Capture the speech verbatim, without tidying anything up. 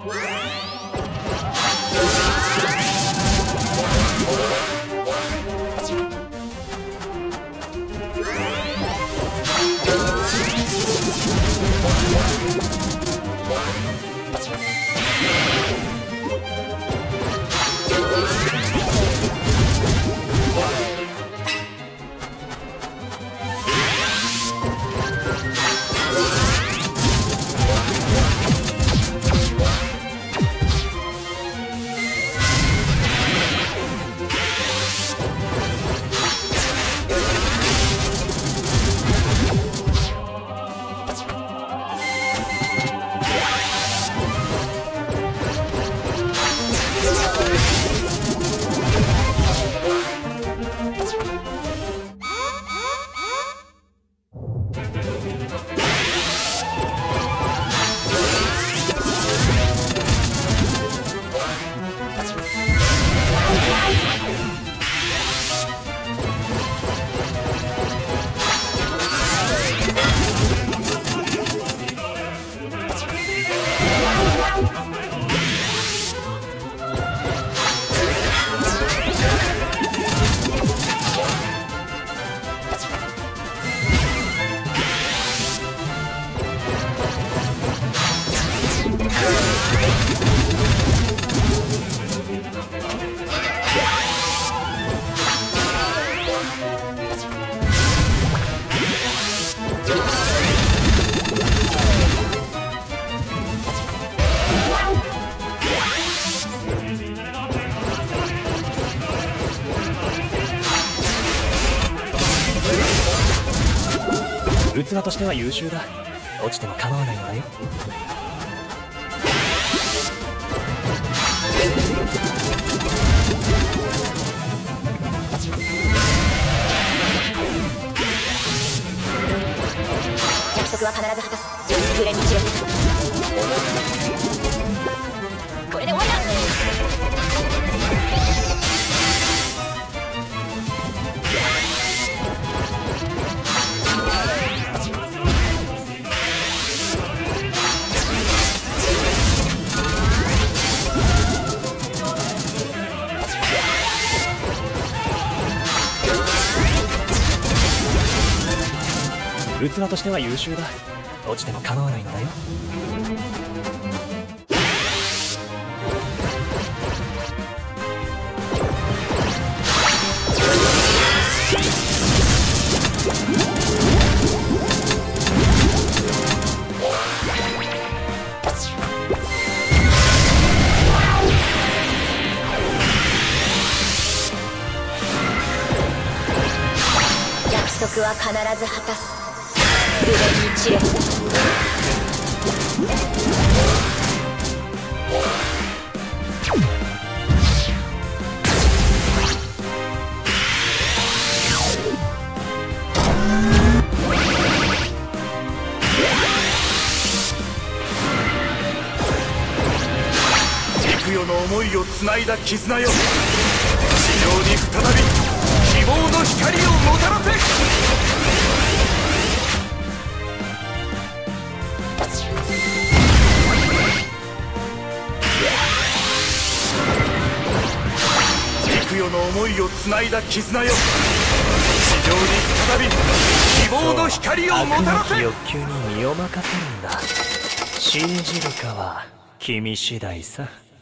器としては優秀だ。落ちても構わないのだよ。 約束は必ず果たす。グレンに散れこれで終わりだ。 器としては優秀だ。落ちても構わないのだよ。 約束は必ず果たす。グレンに散れ幾世の思いをつないだ絆よ、地上に再び希望の光をもたらせ。幾世の思いをつないだ絆よ、地上に再び希望の光をもたらせ。 悪なき欲求に身を任せるんだ。信じるかは君次第さ。